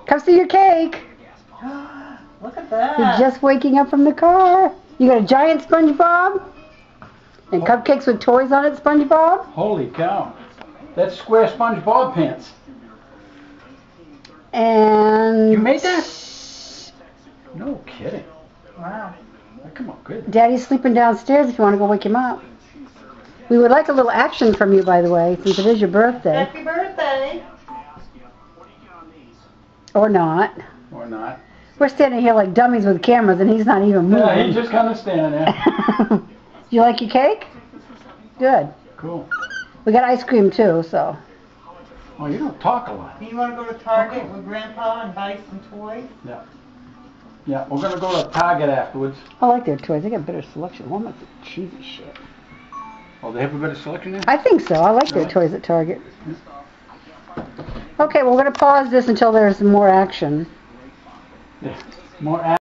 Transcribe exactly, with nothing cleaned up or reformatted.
Come see your cake. Look at that. You're just waking up from the car. You got a giant SpongeBob? And cupcakes with toys on it, SpongeBob? Holy cow. That's square SpongeBob pants. And... You made that? No kidding. Wow. That come out good. Daddy's sleeping downstairs if you want to go wake him up. We would like a little action from you, by the way, since it is your birthday. Happy birthday. Or not. Or not. We're standing here like dummies with cameras and he's not even moving. Yeah, he's just kind of standing there. You like your cake? Good. Cool. We got ice cream too, so. Oh, you don't talk a lot. You want to go to Target with Grandpa and buy some toys? Yeah. Yeah, we're going to go to Target afterwards. I like their toys. They got better selection. Walmart's cheesy shit. Oh, they have a better selection there? I think so. I like their toys at Target. Okay, well, we're going to pause this until there's more action. Yeah. More